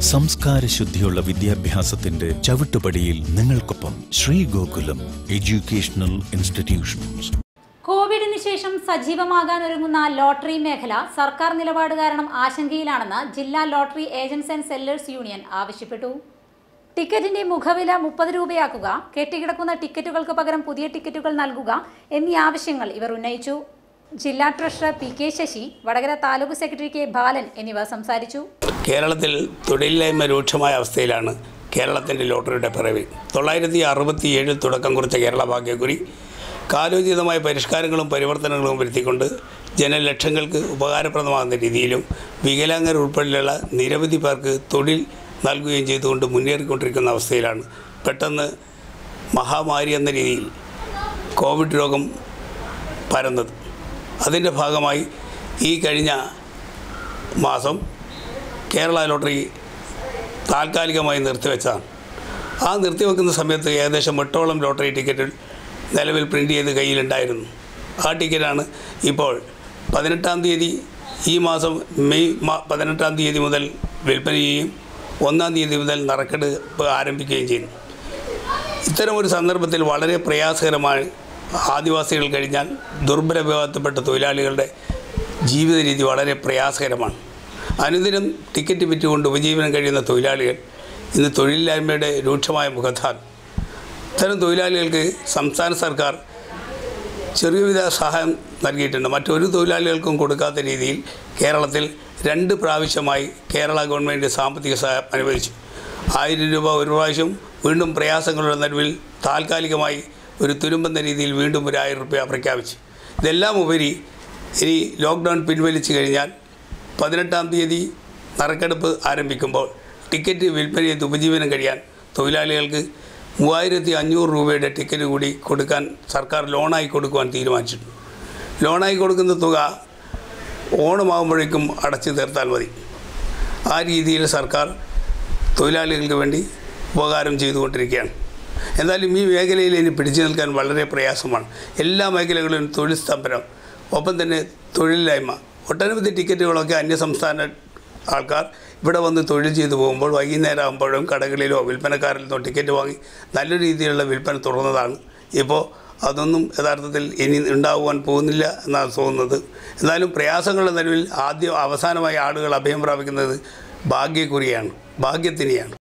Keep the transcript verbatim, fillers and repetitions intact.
സംസ്കാരശുദ്ധിയുള്ള വിദ്യാഭ്യാസത്തിന്റെ ചവിട്ടുപടിയിൽ നിങ്ങൾക്കൊപ്പം Shri Gokulam educational institutions. കോവിഡിന് ശേഷം സജീവമാകാനൊരുങ്ങുന്ന ലോട്ടറി മേഖല സർക്കാർ നിലപാട് കാരണം ആശങ്കയിലാണെന്ന് ജില്ലാ lottery agents and sellers union ആവശ്യപ്പെട്ടു. ടിക്കറ്റിന്റെ മുഖവില മുപ്പത് രൂപയാക്കുക, കെട്ടിക്കിടക്കുന്ന ടിക്കറ്റുകൾക്ക് പകരം പുതിയ ടിക്കറ്റുകൾ നൽകുക എന്നീ ആവശ്യങ്ങൾ ഇവർ ഉന്നയിച്ചു. ജില്ലാ treasurer P K Sasi, Vadakara taluk secretary K Balan എന്നിവർ സംസാരിച്ചു. കേരളത്തിൽ തൊഴിലില്ലായ്മ രൂക്ഷമായ അവസ്ഥയിലാണ് കേരളത്തിൻ്റെ ലോട്ടറിയുടെ പിറവി. തൊള്ളായിരത്തി അറുപത്തി ഏഴിൽ തുടക്കം കുറിച്ച കേരള ഭാഗ്യക്കുറി കാലോചിതമായ പരിഷ്കാരങ്ങളും പരിവർത്തനങ്ങളും വരുത്തിക്കൊണ്ട് ജനലക്ഷങ്ങൾക്ക് ഉപകാരപ്രദമാകുന്ന രീതിയിലും വികലാംഗർ ഉൾപ്പെടെയുള്ള നിരവധി പേർക്ക് തൊഴിൽ നൽകുകയും ചെയ്തുകൊണ്ട് മുന്നേറിക്കൊണ്ടിരിക്കുന്ന അവസ്ഥയിലാണ് പെട്ടെന്ന് മഹാമാരി എന്ന രീതിയിൽ കോവിഡ് രോഗം പരന്നത്. അതിൻ്റെ ഭാഗമായി ഈ കഴിഞ്ഞ മാസം കേരള ലോട്ടറി താൽക്കാലികമായി നിർത്തിവെച്ചതാണ്. ആ നിർത്തിവെക്കുന്ന സമയത്ത് ഏകദേശം എട്ടോളം ലോട്ടറി ടിക്കറ്റ് നിലവിൽ പ്രിൻ്റ് ചെയ്ത് കയ്യിലുണ്ടായിരുന്നു. ആ ടിക്കറ്റാണ് ഇപ്പോൾ പതിനെട്ടാം തീയതി ഈ മാസം മെയ് പതിനെട്ടാം തീയതി മുതൽ വിൽപ്പന ചെയ്യുകയും ഒന്നാം തീയതി മുതൽ നറുക്കെടുപ്പ് ആരംഭിക്കുകയും ചെയ്യുന്നു. ഇത്തരമൊരു സന്ദർഭത്തിൽ വളരെ പ്രയാസകരമായി ആദിവാസികൾ കഴിഞ്ഞാൽ ദുർബല വിഭാഗത്തിൽപ്പെട്ട തൊഴിലാളികളുടെ ജീവിത രീതി വളരെ പ്രയാസകരമാണ്. അനുദിനം ടിക്കറ്റ് വിറ്റുകൊണ്ട് ഉപജീവനം കഴിയുന്ന തൊഴിലാളികൾ ഇന്ന് തൊഴിലില്ലായ്മയുടെ രൂക്ഷമായ മുഖത്താണ്. ഇത്തരം തൊഴിലാളികൾക്ക് സംസ്ഥാന സർക്കാർ ചെറിയവിധ സഹായം നൽകിയിട്ടുണ്ട്. മറ്റൊരു തൊഴിലാളികൾക്കും കൊടുക്കാത്ത രീതിയിൽ കേരളത്തിൽ രണ്ട് പ്രാവശ്യമായി കേരള ഗവൺമെൻറ് സാമ്പത്തിക സഹായം അനുവദിച്ചു. ആയിരം രൂപ ഒരു പ്രാവശ്യം, വീണ്ടും പ്രയാസങ്ങളുടെ നടുവിൽ താൽക്കാലികമായി ഒരു തുരുമ്പെന്ന രീതിയിൽ വീണ്ടും ഒരു ആയിരം രൂപ പ്രഖ്യാപിച്ചു. ഇതെല്ലാം ഉപരി ഇനി ലോക്ക്ഡൗൺ പിൻവലിച്ചു കഴിഞ്ഞാൽ പതിനെട്ടാം തീയതി നറുക്കെടുപ്പ് ആരംഭിക്കുമ്പോൾ ടിക്കറ്റ് വിൽപ്പന ചെയ്ത് ഉപജീവനം കഴിയാൻ തൊഴിലാളികൾക്ക് മൂവായിരത്തി അഞ്ഞൂറ് രൂപയുടെ ടിക്കറ്റ് കൂടി കൊടുക്കാൻ സർക്കാർ ലോണായി കൊടുക്കുവാൻ തീരുമാനിച്ചിട്ടുണ്ട്. ലോണായി കൊടുക്കുന്ന തുക ഓണമാകുമ്പോഴേക്കും അടച്ചു തീർത്താൽ മതി. ആ രീതിയിൽ സർക്കാർ തൊഴിലാളികൾക്ക് വേണ്ടി ഉപകാരം ചെയ്തുകൊണ്ടിരിക്കുകയാണ്. എന്നാലും ഈ മേഖലയിൽ ഇനി പിടിച്ചു നിൽക്കാൻ വളരെ പ്രയാസമാണ്. എല്ലാ മേഖലകളിലും തൊഴിൽ സ്തംഭനം, ഒപ്പം തന്നെ തൊഴിലില്ലായ്മ. ഒട്ടനവധി ടിക്കറ്റുകളൊക്കെ അന്യസംസ്ഥാന ആൾക്കാർ ഇവിടെ വന്ന് തൊഴിൽ ചെയ്തു പോകുമ്പോൾ വൈകുന്നേരം ആകുമ്പോഴും കടകളിലോ വിൽപ്പനക്കാരിൽ നിന്നോ ടിക്കറ്റ് വാങ്ങി നല്ല രീതിയിലുള്ള വിൽപ്പന തുടർന്നതാണ്. ഇപ്പോൾ അതൊന്നും യഥാർത്ഥത്തിൽ ഇനി ഉണ്ടാകുവാൻ പോകുന്നില്ല എന്നാണ് തോന്നുന്നത്. എന്നാലും പ്രയാസങ്ങളുടെ നടുവിൽ ആദ്യം അവസാനമായി ആളുകൾ അഭയം പ്രാപിക്കുന്നത് ഭാഗ്യക്കുറിയാണ്, ഭാഗ്യത്തിനെയാണ്.